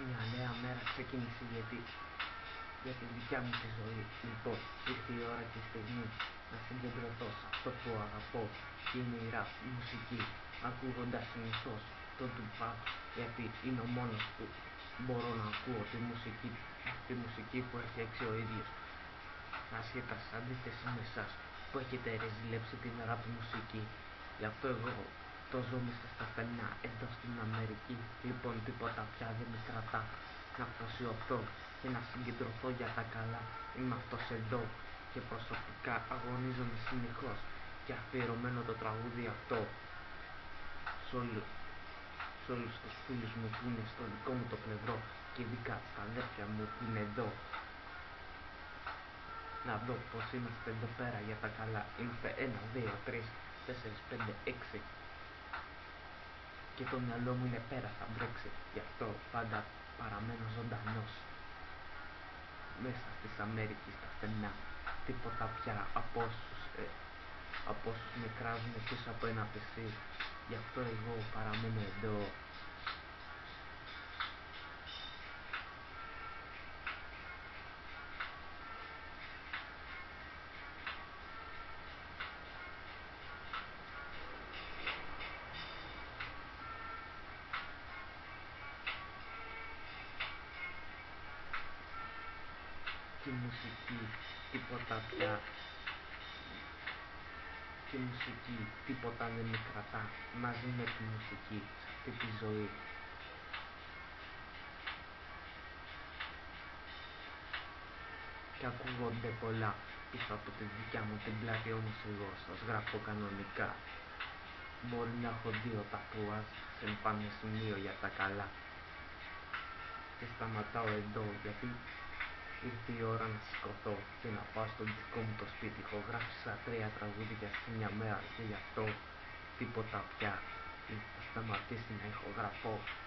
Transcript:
Μια νέα μέρα ξεκίνησε για τη δικιά μου τη ζωή. Λοιπόν, ήρθε η ώρα και η στιγμή να συγκεντρωθώ σε αυτό που αγαπώ, και είναι η rap μουσική, ακούγοντας συνήθως τον Tupac, γιατί είναι ο μόνος που μπορώ να ακούω τη μουσική που έχει φτιάξει ο ίδιος, ασχετά σε αντίθεση με εσάς που έχετε ρεζιλέψει την rap μουσική. Γι' αυτό εγώ το ζω μέσα στα στενά εδώ στην Αμερική. Λοιπόν, τίποτα πια δεν με κρατά να αφοσιωθώ και να συγκεντρωθώ για τα καλά. Είμαι αυτός εδώ και προσωπικά αγωνίζομαι συνεχώς, και αφιερωμένο το τραγούδι αυτό σ' όλους τους φίλους μου που είναι στο δικό μου το πλευρό, και ειδικά στα αδέρφια μου που είναι εδώ. Να δω πως είμαστε εδώ πέρα για τα καλά. Είμαστε 1, 2, 3, 4, 5, 6 και το μυαλό μου είναι πέρα θα Brexit. Γι' αυτό πάντα παραμένω ζωντανός μέσα της Αμέρικης στα στενά. Τίποτα πια από όσους με κράζουν πίσω από ένα πεσί. Γι' αυτό εγώ παραμένω εδώ. Τη μουσική, τίποτα πια. Τη μουσική, τίποτα δεν με κρατά μαζί με τη μουσική σε αυτή τη ζωή. Και ακούγονται πολλά πίσω από τη δικιά μου την πλάτη, όμως εγώ σας γράφω κανονικά. Μπορεί να έχω 2 τατουάζ σε πάνε σημείο για τα καλά. Και σταματάω εδώ γιατί ήρθε η ώρα να σηκωθώ και να πάω στο δικό μου το σπίτι. Έχω γράψει 3 τραγούδια σε μια μέρα, και γι' αυτό τίποτα πια θα σταματήσει να ηχογραφώ.